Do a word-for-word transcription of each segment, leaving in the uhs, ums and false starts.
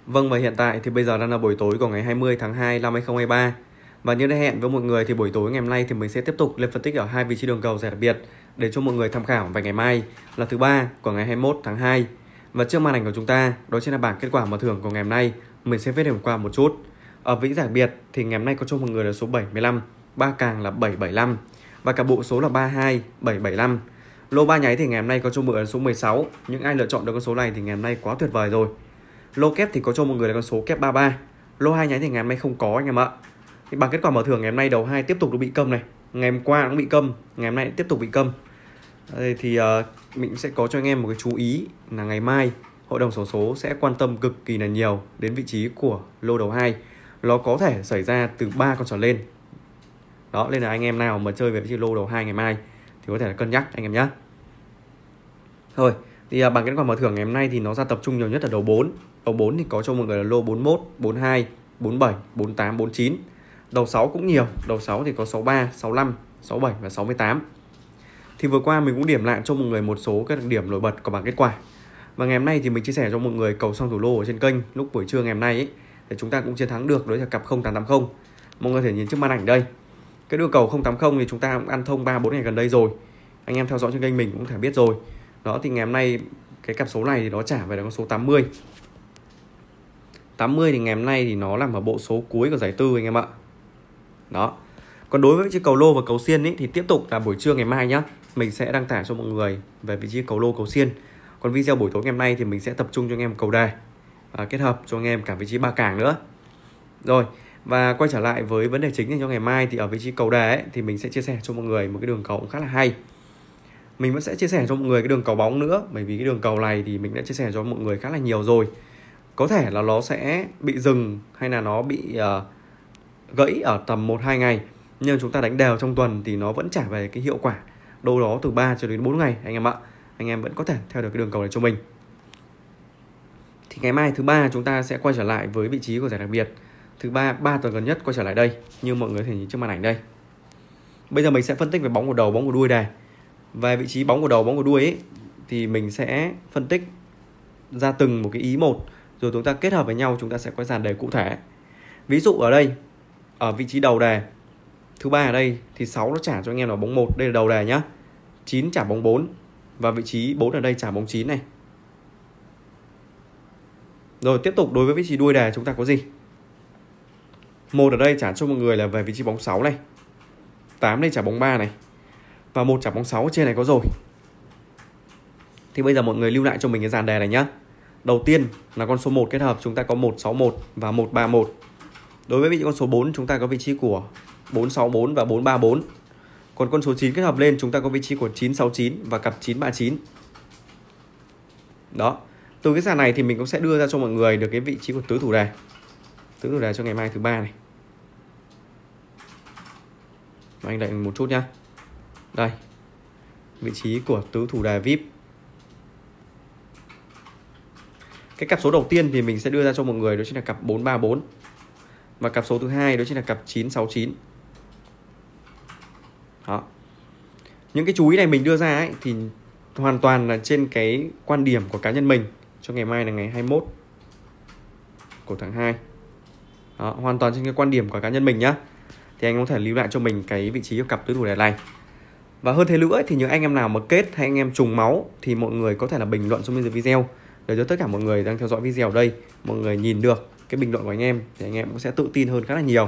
Vâng, và hiện tại thì bây giờ đang là buổi tối của ngày hai mươi tháng hai năm hai không hai ba. Và như đã hẹn với mọi người thì buổi tối ngày hôm nay thì mình sẽ tiếp tục lên phân tích ở hai vị trí đường cầu giải đặc biệt để cho mọi người tham khảo về ngày mai là thứ ba của ngày hai mươi mốt tháng hai. Và trước màn ảnh của chúng ta, đó chính là bảng kết quả mở thưởng của ngày hôm nay. Mình sẽ viết điểm qua một chút. Ở vị giải đặc biệt thì ngày hôm nay có cho mọi người là số bảy mươi lăm, ba càng là bảy bảy lăm và cả bộ số là ba hai bảy bảy lăm. Lô ba nháy thì ngày hôm nay có cho mọi người là số mười sáu. Những ai lựa chọn được con số này thì ngày hôm nay quá tuyệt vời rồi. Lô kép thì có cho mọi người là con số kép ba ba. Lô hai nháy thì ngày hôm nay không có anh em ạ. Thì bằng kết quả mở thưởng ngày hôm nay đầu hai tiếp tục được bị câm này. Ngày hôm qua cũng bị câm, ngày hôm nay tiếp tục bị câm. Đây thì uh, mình sẽ có cho anh em một cái chú ý là ngày mai hội đồng xổ số sẽ quan tâm cực kỳ là nhiều đến vị trí của lô đầu hai. Nó có thể xảy ra từ ba con trở lên. Đó, nên là anh em nào mà chơi về vị trí lô đầu hai ngày mai thì có thể là cân nhắc anh em nhé. Thôi, thì uh, bằng kết quả mở thưởng ngày hôm nay thì nó ra tập trung nhiều nhất ở đầu bốn. Đầu bốn thì có cho mọi người là lô bốn mươi mốt, bốn mươi hai, bốn mươi bảy, bốn mươi tám, bốn mươi chín. Đầu sáu cũng nhiều, đầu sáu thì có sáu mươi ba, sáu mươi lăm, sáu mươi bảy và sáu mươi tám. Thì vừa qua mình cũng điểm lại cho mọi người một số các đặc điểm nổi bật của bảng kết quả. Và ngày hôm nay thì mình chia sẻ cho mọi người cầu xong thủ lô ở trên kênh lúc buổi trưa ngày hôm nay ấy, để chúng ta cũng chiến thắng được đối với cặp không tám tám không. Mọi người có thể nhìn trước màn ảnh đây. Cái đường cầu không tám không thì chúng ta cũng ăn thông ba bốn ngày gần đây rồi. Anh em theo dõi trên kênh mình cũng thể biết rồi. Đó thì ngày hôm nay cái cặp số này thì nó trả về là con số tám mươi. tám mươi thì ngày hôm nay thì nó nằm ở bộ số cuối của giải tư anh em ạ. Đó. Còn đối với vị trí cầu lô và cầu xiên ấy, thì tiếp tục là buổi trưa ngày mai nhá. Mình sẽ đăng tải cho mọi người về vị trí cầu lô cầu xiên. Còn video buổi tối ngày hôm nay thì mình sẽ tập trung cho anh em cầu đề và kết hợp cho anh em cả vị trí ba cảng nữa. Rồi, và quay trở lại với vấn đề chính cho ngày mai thì ở vị trí cầu đề ấy, thì mình sẽ chia sẻ cho mọi người một cái đường cầu khá là hay. Mình vẫn sẽ chia sẻ cho mọi người cái đường cầu bóng nữa, bởi vì cái đường cầu này thì mình đã chia sẻ cho mọi người khá là nhiều rồi. Có thể là nó sẽ bị dừng hay là nó bị uh, gãy ở tầm một hai ngày, nhưng chúng ta đánh đều trong tuần thì nó vẫn trả về cái hiệu quả đâu đó từ ba cho đến bốn ngày anh em ạ. Anh em vẫn có thể theo được cái đường cầu này cho mình. Thì ngày mai thứ ba chúng ta sẽ quay trở lại với vị trí của giải đặc biệt. Thứ ba, ba tuần gần nhất quay trở lại đây, như mọi người có thể nhìn trước màn ảnh đây. Bây giờ mình sẽ phân tích về bóng của đầu, bóng của đuôi đề. Về vị trí bóng của đầu, bóng của đuôi ấy, thì mình sẽ phân tích ra từng một cái ý một, rồi chúng ta kết hợp với nhau, chúng ta sẽ có dàn đề cụ thể. Ví dụ ở đây, ở vị trí đầu đề thứ ba ở đây thì sáu nó trả cho anh em là bóng một, đây là đầu đề nhá. chín trả bóng bốn và vị trí bốn ở đây trả bóng chín này. Rồi tiếp tục đối với vị trí đuôi đề chúng ta có gì? một ở đây trả cho mọi người là về vị trí bóng sáu này. tám đây trả bóng ba này. Và một trả bóng sáu trên này có rồi. Thì bây giờ mọi người lưu lại cho mình cái dàn đề này nhá. Đầu tiên là con số một kết hợp chúng ta có một sáu một và một ba một. Đối với vị trí con số bốn chúng ta có vị trí của bốn sáu bốn và bốn ba bốn. Còn con số chín kết hợp lên chúng ta có vị trí của chín sáu chín và cặp chín ba chín. Đó. Từ cái dàn này thì mình cũng sẽ đưa ra cho mọi người được cái vị trí của tứ thủ đề. Tứ thủ đề cho ngày mai thứ ba này. Và anh đợi một chút nhá. Đây. Vị trí của tứ thủ đề vi ai pi. Cái cặp số đầu tiên thì mình sẽ đưa ra cho mọi người đó chính là cặp bốn ba bốn. Và cặp số thứ hai đó chính là cặp chín sáu chín. Đó. Những cái chú ý này mình đưa ra ấy, thì hoàn toàn là trên cái quan điểm của cá nhân mình cho ngày mai là ngày hai mươi mốt của tháng hai. Đó, hoàn toàn trên cái quan điểm của cá nhân mình nhá. Thì anh có thể lưu lại cho mình cái vị trí của cặp tứ thủ đề này. Và hơn thế nữa ấy, thì những anh em nào mà kết hay anh em trùng máu thì mọi người có thể là bình luận xuống bên dưới video để cho tất cả mọi người đang theo dõi video ở đây, mọi người nhìn được cái bình luận của anh em thì anh em cũng sẽ tự tin hơn khá là nhiều.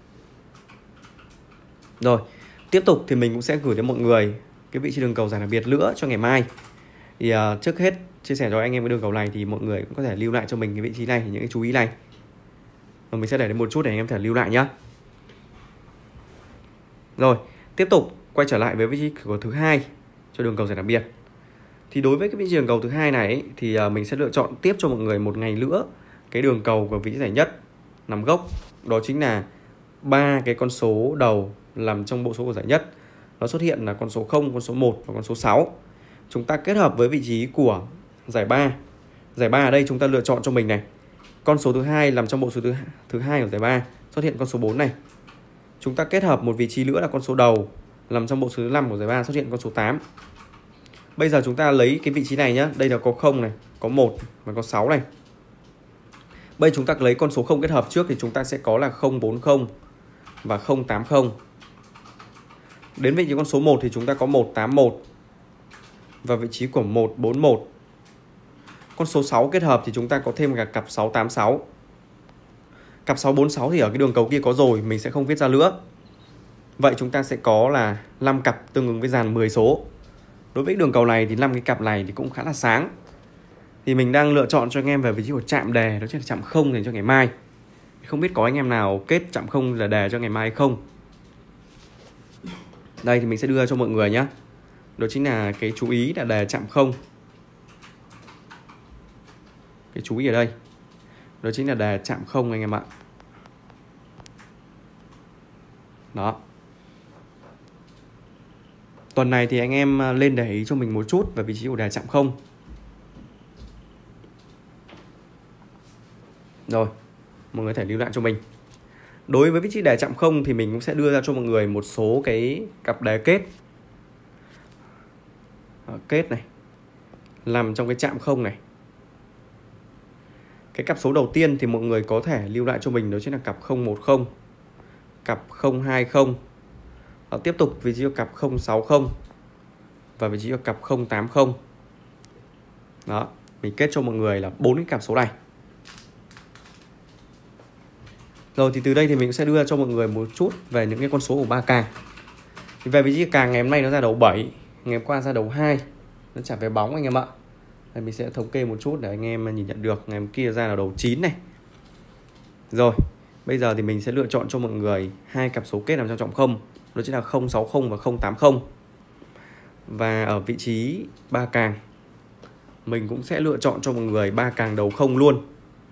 Rồi, tiếp tục thì mình cũng sẽ gửi đến mọi người cái vị trí đường cầu giải đặc biệt nữa cho ngày mai. Thì uh, trước hết chia sẻ cho anh em cái đường cầu này thì mọi người cũng có thể lưu lại cho mình cái vị trí này, những cái chú ý này. Và mình sẽ để đến một chút để anh em có thể lưu lại nhá. Rồi, tiếp tục quay trở lại với vị trí của thứ hai cho đường cầu giải đặc biệt. Thì đối với cái vị trí đường cầu thứ hai này ấy, thì uh, mình sẽ lựa chọn tiếp cho mọi người một ngày nữa cái đường cầu của vị trí giải nhất nằm gốc, đó chính là ba cái con số đầu nằm trong bộ số của giải nhất. Nó xuất hiện là con số không, con số một và con số sáu. Chúng ta kết hợp với vị trí của giải ba. Giải ba ở đây chúng ta lựa chọn cho mình này. Con số thứ hai nằm trong bộ số thứ thứ hai của giải ba, xuất hiện con số bốn này. Chúng ta kết hợp một vị trí nữa là con số đầu nằm trong bộ số thứ năm của giải ba, xuất hiện con số tám. Bây giờ chúng ta lấy cái vị trí này nhá, đây là có không này, có một và có sáu này. Bây giờ chúng ta lấy con số không kết hợp trước thì chúng ta sẽ có là không bốn không và không tám không. Đến vị trí con số một thì chúng ta có một tám một và vị trí của một bốn một. Con số sáu kết hợp thì chúng ta có thêm cả cặp sáu tám sáu. Cặp sáu bốn sáu thì ở cái đường cầu kia có rồi, mình sẽ không viết ra nữa. Vậy chúng ta sẽ có là năm cặp tương ứng với dàn mười số. Đối với đường cầu này thì năm cái cặp này thì cũng khá là sáng. Thì mình đang lựa chọn cho anh em về vị trí của chạm đề, đó chính là chạm không dành cho ngày mai. Không biết có anh em nào kết chạm không là đề cho ngày mai hay không. Đây thì mình sẽ đưa cho mọi người nhé. Đó chính là cái chú ý là đề chạm không. Cái chú ý ở đây, đó chính là đề chạm không anh em ạ. Đó. Tuần này thì anh em lên để ý cho mình một chút về vị trí của đề chạm không. Rồi, mọi người có thể lưu lại cho mình. Đối với vị trí đề chạm không thì mình cũng sẽ đưa ra cho mọi người một số cái cặp đề kết. Đó, kết này nằm trong cái chạm không này. Cái cặp số đầu tiên thì mọi người có thể lưu lại cho mình, đó chính là cặp không một không, cặp không hai không. Đó, tiếp tục vị trí của cặp không sáu không và vị trí của cặp không tám không. Đó, mình kết cho mọi người là bốn cái cặp số này. Rồi thì từ đây thì mình sẽ đưa cho mọi người một chút về những cái con số của ba càng. Thì về vị trí càng ngày hôm nay nó ra đầu bảy, ngày hôm qua ra đầu hai, nó trả về bóng anh em ạ. Đây, mình sẽ thống kê một chút để anh em nhìn nhận được. Ngày hôm kia ra là đầu chín này. Rồi, bây giờ thì mình sẽ lựa chọn cho mọi người hai cặp số kết nằm trong chạm không, đó chính là không sáu không và không tám không. Và ở vị trí ba càng, mình cũng sẽ lựa chọn cho mọi người ba càng đầu không luôn.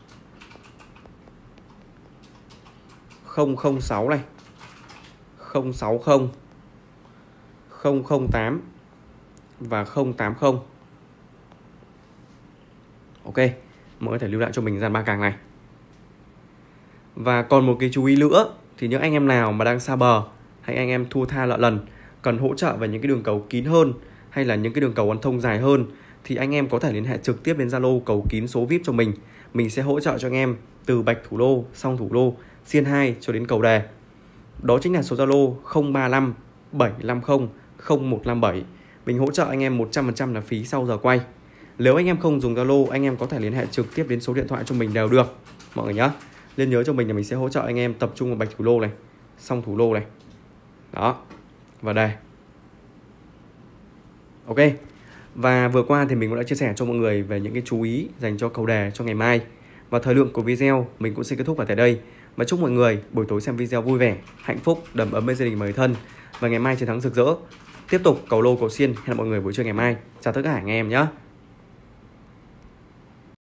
không không sáu này, không sáu không, không không tám và không tám không. Ok, mọi người có thể lưu lại cho mình dàn ba càng này. Và còn một cái chú ý nữa, thì những anh em nào mà đang xa bờ hay anh em thua tha lợ lần, cần hỗ trợ về những cái đường cầu kín hơn hay là những cái đường cầu ăn thông dài hơn, thì anh em có thể liên hệ trực tiếp đến Zalo cầu kín số vi ai pi cho mình. Mình sẽ hỗ trợ cho anh em từ bạch thủ lô, song thủ lô, xiên hai cho đến cầu đề. Đó chính là số Zalo không ba năm bảy năm không không một năm bảy. Mình hỗ trợ anh em một trăm phần trăm là phí sau giờ quay. Nếu anh em không dùng Zalo, anh em có thể liên hệ trực tiếp đến số điện thoại cho mình đều được mọi người nhé. Nên nhớ cho mình là mình sẽ hỗ trợ anh em tập trung vào bạch thủ lô này, song thủ lô này. Đó. Và đề. Ok. Và vừa qua thì mình cũng đã chia sẻ cho mọi người về những cái chú ý dành cho cầu đề cho ngày mai. Và thời lượng của video mình cũng xin kết thúc ở tại đây. Và chúc mọi người buổi tối xem video vui vẻ, hạnh phúc, đầm ấm bên gia đình và người thân. Và ngày mai chiến thắng rực rỡ. Tiếp tục cầu lô cầu xiên. Hẹn gặp mọi người buổi trưa ngày mai. Chào tất cả anh em nhé.